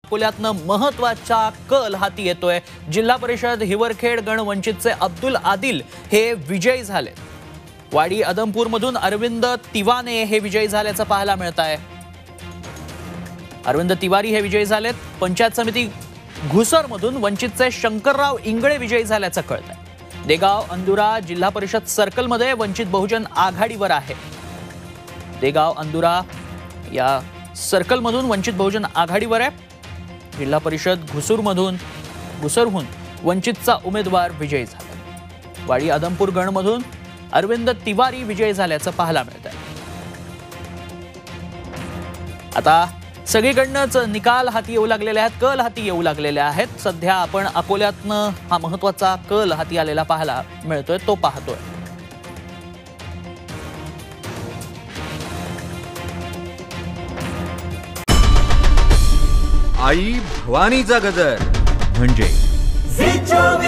अकोल्यातनं महत्वाचा कल हाती येतोय। जिल्हा परिषद हिवरखेड गण वंचितचे अब्दुल आदिल हे विजयी झाले। वाडी आदमपूर मधून अरविंद तिवाने हे विजयी झाल्याचं पाहायला मिळत आहे। अरविंद तिवारी हे विजयी झालेत। पंचायत समिती घुसर मधून वंचितचे शंकरराव इंगळे विजयी झाल्याचं कळतंय। देगाव अंदुरा जिल्हा परिषद सर्कल मध्ये वंचित बहुजन आघाडीवर आहे। देगाव अंदुरा या सर्कल मधून वंचित बहुजन आघाडीवर आहे। जिल्हा परिषद घुसरहून वंचितचा उमेदवार विजयी झाला। वाडी आदमपूर गण मधून अरविंद तिवारी विजयी झाल्याचं पाहायला मिळतंय। आता सगळीकडनंच निकाल हाती येऊ लागलेले आहेत, कल हाती येऊ लागलेले आहेत। सध्या आपण अकोल्यातनं हा महत्वाचा कल हाती आलेला पाहायला मिळतोय, तो पाहतोय। आई भवानीचा गजर म्हणजे